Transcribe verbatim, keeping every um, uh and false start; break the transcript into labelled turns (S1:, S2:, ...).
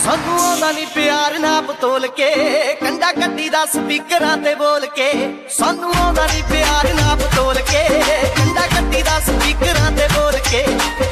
S1: ਸਾਨੂੰ ਆਉਂਦਾ ਨੀ ਪਿਆਰ ਨਾਪ ਤੋਲ ਕੇ, ਕੰਡਾ ਕੱਢੀ ਦਾ ਸਪੀਕਰਾਂ ਤੇ ਬੋਲ ਕੇ। ਸਾਨੂੰ ਆਉਂਦਾ ਨੀ ਪਿਆਰ ਨਾਪ ਤੋਲ ਕੇ, ਕੰਡਾ ਕੱਢੀ ਦਾ ਸਪੀਕਰਾਂ ਤੇ ਬੋਲ ਕੇ।